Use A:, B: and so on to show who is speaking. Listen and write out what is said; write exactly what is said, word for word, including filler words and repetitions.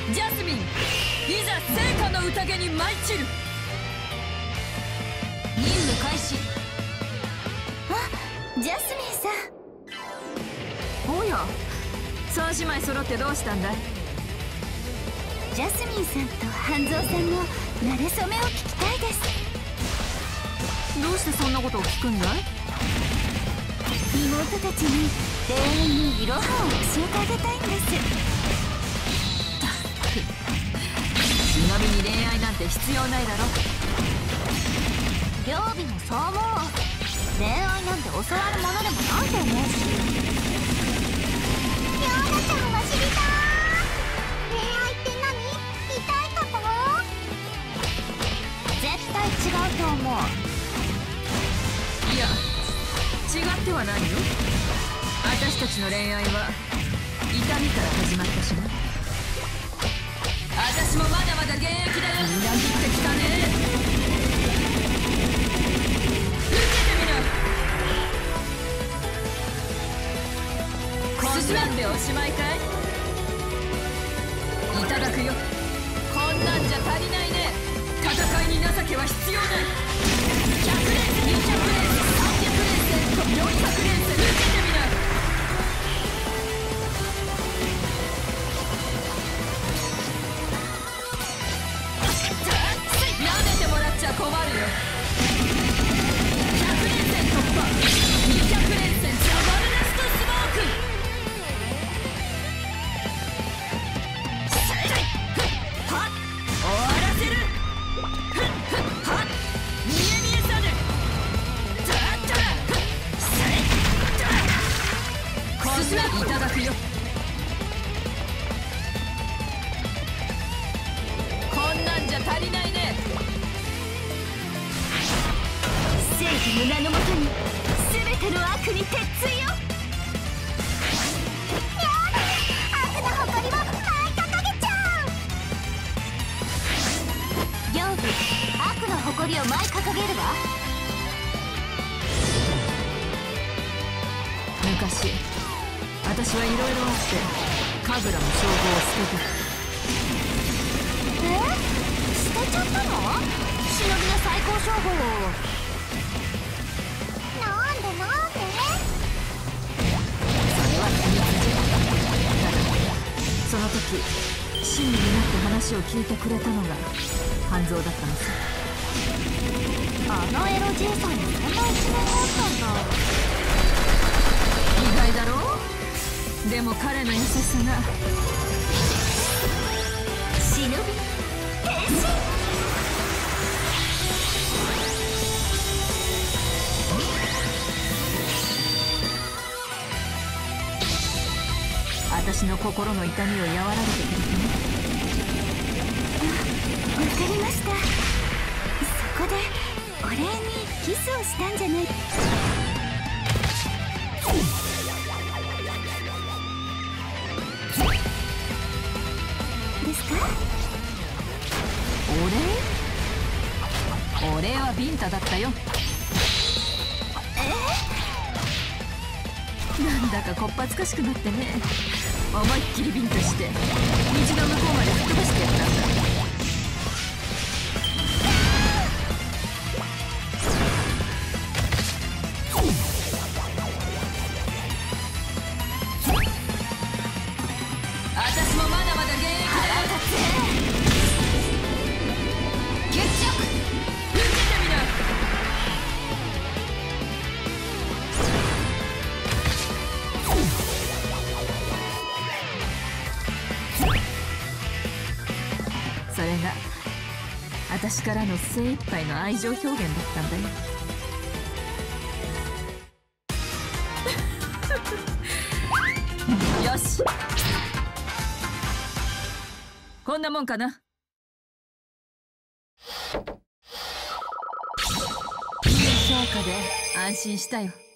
A: ジャスミン、いざ聖火の宴に舞い散る。任務開始。
B: あ、ジャスミンさ
A: ん。おや、三姉妹揃ってどうしたんだい？
B: ジャスミンさんと半蔵さんの馴れ初めを聞きたいです。
A: どうしてそんなことを聞くんだい？
B: 妹たちに恋愛にいろはを教えてあげたいんです。
A: ちなみに恋愛なんて必要ないだろ。
B: 両備もそう思う。恋愛なんて教わるものでもないと思うし。ヨーナちゃんは知りたい。恋愛って何？痛いとこ？絶対違うと思う。
A: いや、違ってはないよ。私たちの恋愛は痛みから始まったしな。私もまだまだ現役だよ。みなぎってきたね。受けてみな。こんなんでおしまいかい？いただくよ。こんなんじゃ足りないね。戦いに情けは必要ない。ひゃくレース、にひゃくレース、さんびゃくレース、よんひゃくレース、受けてみな。困るよ。ひゃく連戦突破。にひゃく連戦ジャバルネストスモーク。はっ、終わらせる。はっ、見え見えさぬ。だったらこんないただくよ。こんなんじゃ足りないね。
B: 正義の名のもとに全ての悪に鉄槌よ。やだ、悪の誇りを舞い掲げちゃう。両部、悪の誇りを舞い掲げるわ。
A: 昔、私はいろいろあって神楽の称号を捨てた。
B: え？捨てちゃったの？忍びの最高称号を。
A: その時、親身になって話を聞いてくれたのが半蔵だったのさ。
B: あのエロじいさんにそんな一面があったんだ。
A: 意外だろう？でも彼の優しさが。
B: 忍び変身。
A: 私の心の痛みを和らげてくれてね。
B: わかりました。そこでお礼にキスをしたんじゃないですか？
A: お礼？お礼はビンタだったよ。
B: え？
A: なんだかこっぱずかしくなってね。思いっきりビンタして道の向こうまで吹っ飛ばしてやったんだ。私もまだまだ現役だよ。決着、受けてみな。それが私からの精一杯の愛情表現だったんだよ。よし、こんなもんかな。いい評価で安心したよ。